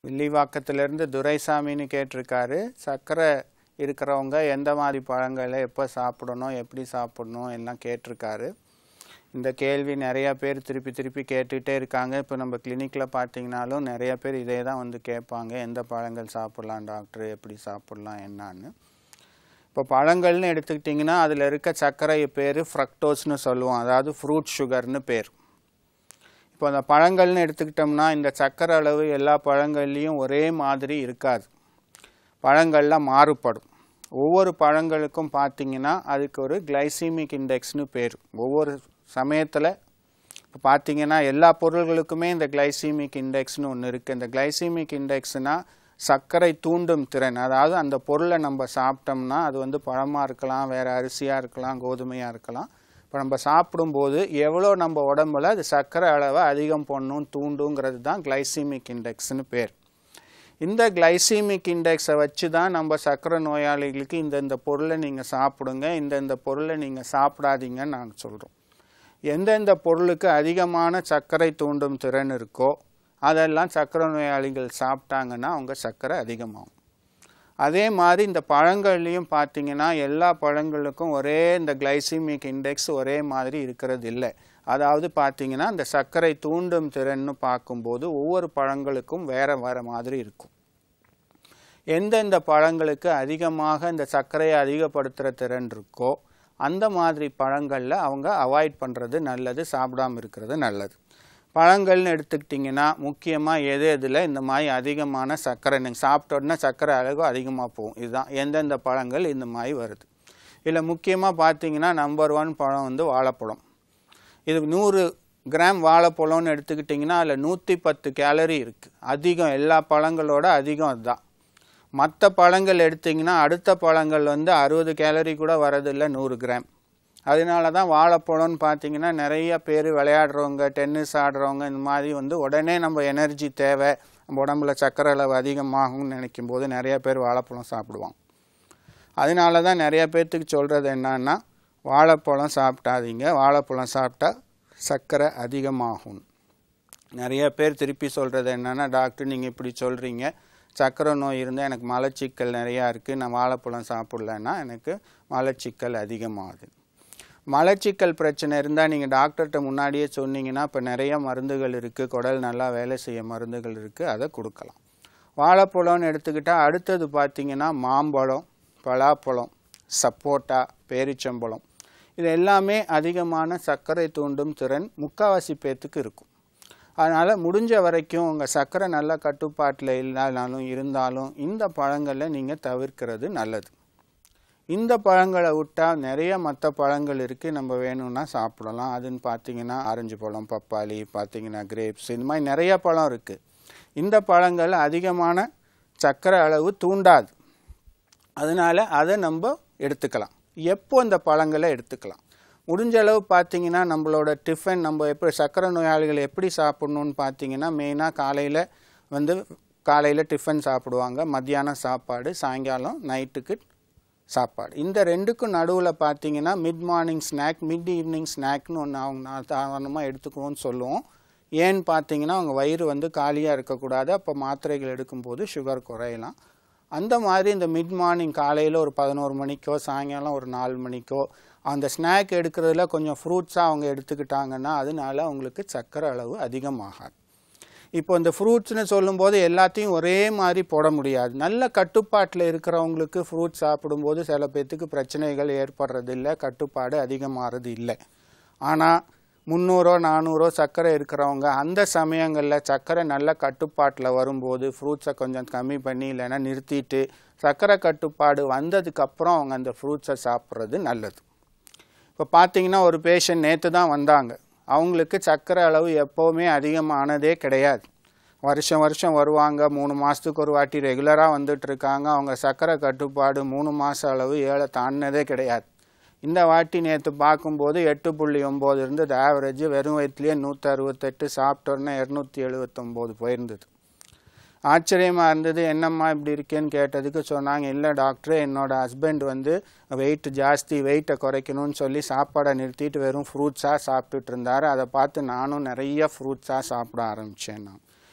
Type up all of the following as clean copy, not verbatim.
வில்லிவாக்கத்திலிருந்து துரைசாமின்னு கேட்டிருக்காரு. சர்க்கரை இருக்கிறவங்க எந்த மாதிரி பழங்களை எப்போ சாப்பிடணும், எப்படி சாப்பிடணும் எல்லாம் கேட்டிருக்காரு. இந்த கேள்வி நிறையா பேர் திருப்பி திருப்பி கேட்டுகிட்டே இருக்காங்க. இப்போ நம்ம கிளினிக்கில் பார்த்தீங்கன்னாலும் நிறைய பேர் இதே தான் வந்து கேட்பாங்க, எந்த பழங்கள் சாப்பிட்லாம் டாக்டர், எப்படி சாப்பிட்லாம் என்னான்னு. இப்போ பழங்கள்னு எடுத்துக்கிட்டிங்கன்னா அதில் இருக்க சர்க்கரை பேர் ஃப்ரக்டோஸ்னு சொல்லுவோம், அதாவது ஃப்ரூட் சுகர்னு பேர். இப்போ அந்த பழங்கள்னு எடுத்துக்கிட்டோம்னா இந்த சர்க்கரை அளவு எல்லா பழங்கள்லேயும் ஒரே மாதிரி இருக்காது, பழங்கள்லாம் மாறுபடும். ஒவ்வொரு பழங்களுக்கும் பார்த்திங்கன்னா அதுக்கு ஒரு கிளைசிமிக் இண்டெக்ஸ்னு பேர். ஒவ்வொரு சமயத்தில் இப்போ பார்த்திங்கன்னா எல்லா பொருள்களுக்குமே இந்த கிளைசிமிக் இண்டெக்ஸ்னு ஒன்று இருக்குது. இந்த கிளைசிமிக் இண்டெக்ஸ்னால் சர்க்கரை தூண்டும் திறன். அதாவது அந்த பொருளை நம்ம சாப்பிட்டோம்னா அது வந்து பழமாக இருக்கலாம், வேறு அரிசியாக இருக்கலாம், கோதுமையாக இருக்கலாம். இப்போ நம்ம சாப்பிடும்போது எவ்வளோ நம்ம உடம்புல அது சர்க்கரை அளவை அதிகம் பண்ணணும் தூண்டுங்கிறது தான் கிளைசிமிக் இண்டெக்ஸ்னு பேர். இந்த கிளைசிமிக் இண்டெக்ஸை வச்சு தான் நம்ம சர்க்கரை நோயாளிகளுக்கு இந்த பொருளை நீங்கள் சாப்பிடுங்க, இந்த பொருளை நீங்கள் சாப்பிடாதீங்கன்னு நாங்கள் சொல்கிறோம். எந்தெந்த பொருளுக்கு அதிகமான சர்க்கரை தூண்டும் திறன் இருக்கோ அதெல்லாம் சர்க்கரை நோயாளிகள் சாப்பிட்டாங்கன்னா அவங்க சர்க்கரை அதிகமாகும். அதே மாதிரி இந்த பழங்கள்லேயும் பார்த்திங்கன்னா எல்லா பழங்களுக்கும் ஒரே இந்த கிளைசிமிக் இண்டெக்ஸ் ஒரே மாதிரி இருக்கிறது இல்லை. அதாவது பார்த்திங்கன்னா இந்த சர்க்கரை தூண்டும் திறன்னு பார்க்கும்போது ஒவ்வொரு பழங்களுக்கும் வேறு வேறு மாதிரி இருக்கும். எந்தெந்த பழங்களுக்கு அதிகமாக இந்த சர்க்கரையை அதிகப்படுத்துகிற திறன் இருக்கோ அந்த மாதிரி பழங்களில் அவங்க அவாய்ட் பண்ணுறது நல்லது, சாப்பிடாமல் இருக்கிறது நல்லது. பழங்கள்னு எடுத்துக்கிட்டிங்கன்னா முக்கியமாக எதில் இந்த மாதிரி அதிகமான சர்க்கரை நீங்கள் சாப்பிட்ட உடனே சர்க்கரை அளவு அதிகமாக போகும். இதுதான் எந்தெந்த பழங்கள் இந்த மாதிரி வருது. இதில் முக்கியமாக பார்த்திங்கன்னா நம்பர் 1 பழம் வந்து வாழைப்பழம். இது 100 கிராம் வாழைப்பழம்னு எடுத்துக்கிட்டிங்கன்னா அதில் 110 கேலரி இருக்குது. அதிகம், எல்லா பழங்களோட அதிகம் அதுதான். மற்ற பழங்கள் எடுத்திங்கன்னா அடுத்த பழங்கள் வந்து 60 கேலரி கூட வரதில்லை 100 கிராம். அதனால தான் வாழைப்பழம்னு பார்த்திங்கன்னா நிறைய பேர் விளையாடுறவங்க, டென்னிஸ் ஆடுறவங்க இந்த மாதிரி வந்து உடனே நம்ம எனர்ஜி தேவை, நம்ம உடம்புல சர்க்கரை அளவு அதிகமாகும்னு நினைக்கும் போது நிறைய பேர் வாழைப்பழம் சாப்பிடுவாங்க. அதனால தான் நிறைய பேர்த்துக்கு சொல்கிறது என்னன்னா வாழைப்பழம் சாப்பிட்டாதீங்க, வாழைப்பழம் சாப்பிட்டா சர்க்கரை அதிகமாகும். நிறைய பேர் திருப்பி சொல்கிறது என்னென்னா டாக்டர் நீங்கள் இப்படி சொல்கிறீங்க, சர்க்கரை நோய் இருந்தால் எனக்கு மலச்சிக்கல் நிறையா இருக்குது, நான் வாழைப்பழம் சாப்பிட்லன்னா எனக்கு மலச்சிக்கல் அதிகமாகுது. மலச்சிக்கல் பிரச்சனை இருந்தால் நீங்கள் டாக்டர்கிட்ட முன்னாடியே சொன்னீங்கன்னா இப்போ நிறைய மருந்துகள் இருக்குது, குடல் நல்லா வேலை செய்ய மருந்துகள் இருக்குது, அதை கொடுக்கலாம். வாழைப்பழம்னு எடுத்துக்கிட்டால் அடுத்தது பார்த்திங்கன்னா மாம்பழம், பலாப்பழம், சப்போட்டா, பேரிச்சம்பழம், இது எல்லாமே அதிகமான சர்க்கரை தூண்டும் திறன் முக்கால்வாசி பேர்த்துக்கு இருக்கும். அதனால் முடிஞ்ச வரைக்கும் உங்கள் சர்க்கரை நல்ல கட்டுப்பாட்டில் இருந்தாலும் இந்த பழங்களை நீங்கள் தவிர்க்கிறது நல்லது. இந்த பழங்களை விட்டால் நிறைய மற்ற பழங்கள் இருக்குது, நம்ம வேணும்னா சாப்பிடலாம். அதுன்னு பார்த்திங்கன்னா ஆரஞ்சு பழம், பப்பாளி, பார்த்திங்கன்னா கிரேப்ஸ், இந்த மாதிரி நிறைய பழம் இருக்குது. இந்த பழங்கள் அதிகமான சர்க்கரை அளவு தூண்டாது, அதனால் அதை நம்ம எடுத்துக்கலாம். எப்போ இந்த பழங்களை எடுத்துக்கலாம்? முடிஞ்ச அளவு பார்த்திங்கன்னா நம்மளோட டிஃபன் நம்ம எப்படி சர்க்கரை நோயாளிகள் எப்படி சாப்பிட்ணுன்னு பார்த்திங்கன்னா மெயினாக காலையில் டிஃபன் சாப்பிடுவாங்க, மத்தியானம் சாப்பாடு, சாயங்காலம் நைட்டுக்கு சாப்பாடு. இந்த ரெண்டுக்கும் நடுவில் பார்த்திங்கன்னா mid morning snack, mid evening ஸ்நாக்னு ஒன்று அவங்க சாதாரணமாக எடுத்துக்குவோன்னு சொல்லுவோம். ஏன்னு பார்த்திங்கன்னா அவங்க வயிறு வந்து காலியாக இருக்கக்கூடாது, அப்போ மாத்திரைகள் எடுக்கும்போது சுகர் குறையலாம். அந்த மாதிரி இந்த மிட் மார்னிங் காலையில் ஒரு 11 மணிக்கோ சாயங்காலம் ஒரு 4 மணிக்கோ அந்த ஸ்நாக் எடுக்கிறதுல கொஞ்சம் ஃப்ரூட்ஸாக அவங்க எடுத்துக்கிட்டாங்கன்னா அதனால அவங்களுக்கு சர்க்கரை அளவு அதிகமாகாது. இப்போ இந்த ஃப்ரூட்ஸ்னு சொல்லும்போது எல்லாத்தையும் ஒரே மாதிரி போட முடியாது. நல்ல கட்டுப்பாட்டில் இருக்கிறவங்களுக்கு ஃப்ரூட்ஸ் சாப்பிடும்போது சில பேர்த்துக்கு பிரச்சனைகள் ஏற்படுறதில்லை, கட்டுப்பாடு அதிகமாகிறது இல்லை. ஆனால் 300 400 சர்க்கரை இருக்கிறவங்க அந்த சமயங்களில் சர்க்கரை நல்ல கட்டுப்பாட்டில் வரும்போது ஃப்ரூட்ஸை கொஞ்சம் கம்மி பண்ணி இல்லைன்னா நிறுத்திட்டு சர்க்கரை கட்டுப்பாடு வந்ததுக்கப்புறம் அவங்க அந்த ஃப்ரூட்ஸை சாப்பிட்றது நல்லது. இப்போ பார்த்திங்கன்னா ஒரு பேஷண்ட் நேற்று தான் வந்தாங்க, அவங்களுக்கு சர்க்கரை அளவு எப்போவுமே அதிகமானதே கிடையாது. வருஷம் வருவாங்க, 3 மாதத்துக்கு ஒரு வாட்டி ரெகுலராக வந்துட்டுருக்காங்க. அவங்க சர்க்கரை கட்டுப்பாடு 3 மாத அளவு 7 தாண்டினதே கிடையாது. இந்த வாட்டி நேற்று பார்க்கும்போது 8.9 இருந்தது ஆவரேஜ், வெறும் வயிற்றுலேயே 168, சாப்பிட்டோன்னா 279 போயிருந்தது. ஆச்சரியமாக இருந்தது. என்னம்மா இப்படி இருக்கேன்னு கேட்டதுக்கு சொன்னாங்க, இல்லை டாக்டர் என்னோடய ஹஸ்பண்ட் வந்து வெயிட் ஜாஸ்தி, வெயிட்டை குறைக்கணும்னு சொல்லி சாப்பாடை நிறுத்திட்டு வெறும் ஃப்ரூட்ஸாக சாப்பிட்டுட்டு இருந்தார். அதை பார்த்து நானும் நிறைய ஃப்ரூட்ஸாக சாப்பிட ஆரம்பித்தேன். நான்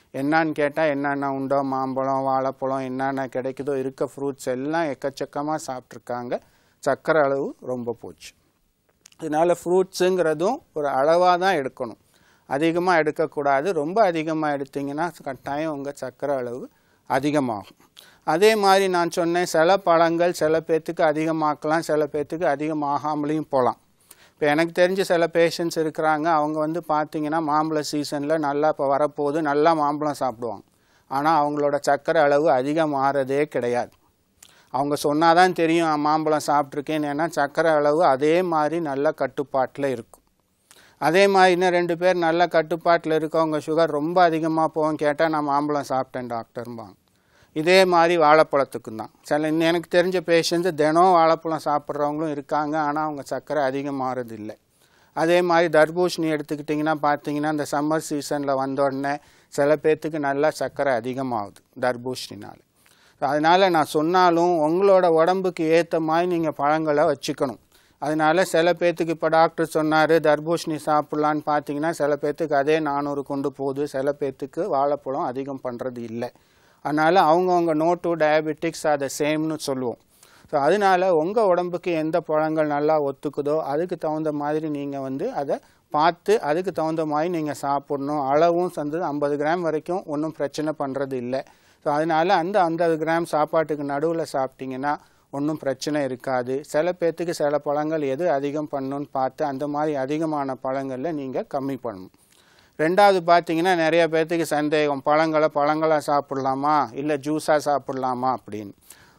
என்னன்னு கேட்டால் என்னென்ன உண்டோ மாம்பழம் வாழைப்பழம் என்னென்ன கிடைக்குதோ இருக்க ஃப்ரூட்ஸ் எல்லாம் எக்கச்சக்கமாக சாப்பிட்ருக்காங்க. சர்க்கரை அளவு ரொம்ப போச்சு. இதனால் ஃப்ரூட்ஸுங்கிறதும் ஒரு அளவாக தான் எடுக்கணும், அதிகமாக எடுக்கக்கூடாது. ரொம்ப அதிகமாக எடுத்திங்கன்னா கட்டாயம் உங்கள் சர்க்கரை அளவு அதிகமாகும். அதே மாதிரி நான் சொன்னேன், சில பழங்கள் சில பேர்த்துக்கு அதிகமாக்கலாம், சில பேர்த்துக்கு அதிகமாகாமலையும் போகலாம். இப்போ எனக்கு தெரிஞ்ச சில பேஷண்ட்ஸ் இருக்கிறாங்க, அவங்க வந்து பார்த்திங்கன்னா மாம்பழ சீசனில் நல்லா இப்போ வரப்போகுது நல்லா மாம்பழம் சாப்பிடுவாங்க. ஆனால் அவங்களோட சர்க்கரை அளவு அதிகமாகிறதே கிடையாது. அவங்க சொன்னால் தான் தெரியும் மாம்பழம் சாப்பிட்ருக்கேன்னு. ஏன்னா சர்க்கரை அளவு அதே மாதிரி நல்ல கட்டுப்பாட்டில் இருக்கும். அதே மாதிரி இன்னும் 2 பேர் நல்ல கட்டுப்பாட்டில் இருக்கவங்க சுகர் ரொம்ப அதிகமாக போகும். கேட்டால் நான் மாம்பழம் சாப்பிட்டேன் டாக்டர்ம்பாங்க. இதே மாதிரி வாழைப்பழத்துக்கும் தான். எனக்கு தெரிஞ்ச பேஷண்ட்ஸு தினம் வாழைப்பழம் சாப்பிட்றவங்களும் இருக்காங்க, ஆனால் அவங்க சர்க்கரை அதிகமாகிறது இல்லை. அதே மாதிரி தர்பூசணி எடுத்துக்கிட்டிங்கன்னா பார்த்தீங்கன்னா இந்த சம்மர் சீசனில் வந்தோடனே சில பேர்த்துக்கு நல்லா சர்க்கரை அதிகமாகுது தர்பூசணினால். அதனால் நான் சொன்னாலும் உங்களோட உடம்புக்கு ஏற்ற மாதிரி நீங்கள் பழங்களை வச்சுக்கணும். அதனால் சில பேர்த்துக்கு இப்போ டாக்டர் சொன்னார் தர்பூசணி சாப்பிட்லான்னு பார்த்தீங்கன்னா சில பேர்த்துக்கு அதே 400 கொண்டு போகுது, சில பேர்த்துக்கு வாழைப்பழம் அதிகம் பண்ணுறது இல்லை. அதனால் அவங்கவுங்க நோ டு டயபெட்டிக்ஸ் அதை சேம்னு சொல்லுவோம். ஸோ அதனால் உங்கள் உடம்புக்கு எந்த பழங்கள் நல்லா ஒத்துக்குதோ அதுக்கு தகுந்த மாதிரி நீங்கள் வந்து அதை பார்த்து அதுக்கு தகுந்த மாதிரி நீங்கள் சாப்பிட்ணும். அளவும் வந்து 50 கிராம் வரைக்கும் ஒன்றும் பிரச்சனை பண்ணுறது இல்லை. ஸோ அதனால் அந்த 50 கிராம் சாப்பாட்டுக்கு நடுவில் சாப்பிட்டிங்கன்னா ஒன்றும் பிரச்சனை இருக்காது. சில பேர்த்துக்கு சில பழங்கள் எது அதிகம் பண்ணணுன்னு பார்த்து அந்த மாதிரி அதிகமான பழங்களில் நீங்கள் கம்மி பண்ணணும். ரெண்டாவது பார்த்தீங்கன்னா நிறைய பேர்த்துக்கு சந்தேகம், பழங்களாக சாப்பிட்லாமா இல்லை ஜூஸாக சாப்பிட்லாமா அப்படின்னு.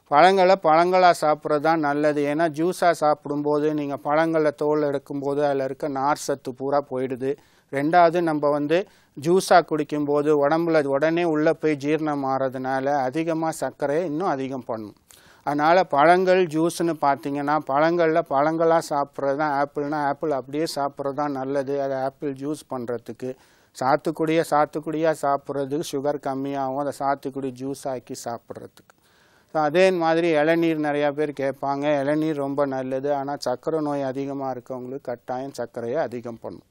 பழங்களாக சாப்பிட்றது தான் நல்லது. ஏன்னா ஜூஸாக சாப்பிடும்போது நீங்கள் பழங்களை தோல் எடுக்கும்போது அதில் இருக்க நார் சத்து பூரா போயிடுது. ரெண்டாவது நம்ம வந்து ஜூஸாக குடிக்கும்போது உடம்புல உடனே உள்ளே போய் ஜீரணம் ஆகிறதுனால அதிகமாக சர்க்கரையை இன்னும் அதிகம் பண்ணும். அதனால் பழங்கள் ஜூஸ்னு பார்த்தீங்கன்னா பழங்களாக சாப்பிட்றது தான். ஆப்பிள் அப்படியே சாப்பிட்றது தான் நல்லது. அதை ஆப்பிள் ஜூஸ் பண்ணுறதுக்கு சாத்துக்குடியாக சாப்பிட்றதுக்கு சுகர் கம்மியாகும், அதை சாத்துக்குடி ஜூஸ் ஆக்கி சாப்பிட்றதுக்கு. ஸோ அதே மாதிரி இளநீர் நிறையா பேர் கேட்பாங்க. இளநீர் ரொம்ப நல்லது, ஆனால் சர்க்கரை நோய் அதிகமாக இருக்கவங்களுக்கு கட்டாயம் சர்க்கரையை அதிகம் பண்ணும்.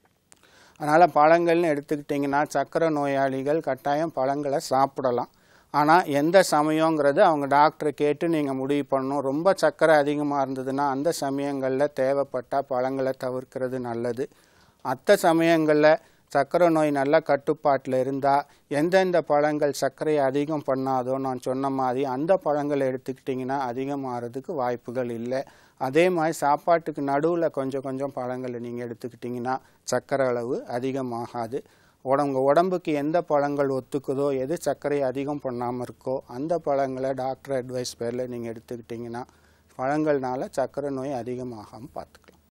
அதனால் பழங்கள்னு எடுத்துக்கிட்டிங்கன்னா சர்க்கரை நோயாளிகள் கட்டாயம் பழங்களை சாப்பிடலாம். ஆனால் எந்த சமயங்கிறது அவங்க டாக்டரை கேட்டு நீங்கள் முடிவு பண்ணணும். ரொம்ப சர்க்கரை அதிகமாக இருந்ததுன்னா அந்த சமயங்களில் தேவைப்பட்டால் பழங்களை தவிர்க்கிறது நல்லது. மற்ற சமயங்களில் சர்க்கரை நோய் நல்ல கட்டுப்பாட்டில் இருந்தால் எந்தெந்த பழங்கள் சர்க்கரையை அதிகம் பண்ணாதோ நான் சொன்ன மாதிரி அந்த பழங்களை எடுத்துக்கிட்டிங்கன்னா அதிகமாகிறதுக்கு வாய்ப்புகள் இல்லை. அதே மாதிரி சாப்பாட்டுக்கு நடுவில் கொஞ்சம் பழங்களை நீங்கள் எடுத்துக்கிட்டிங்கன்னா சர்க்கரை அளவு அதிகமாகாது. உங்கள் உடம்புக்கு எந்த பழங்கள் ஒத்துக்குதோ எது சர்க்கரையை அதிகம் பண்ணாமல் இருக்கோ அந்த பழங்களை டாக்டர் அட்வைஸ் பேரில் நீங்கள் எடுத்துக்கிட்டிங்கன்னா பழங்கள்னால சர்க்கரை நோய் அதிகமாகாமல் பார்த்துக்கலாம்.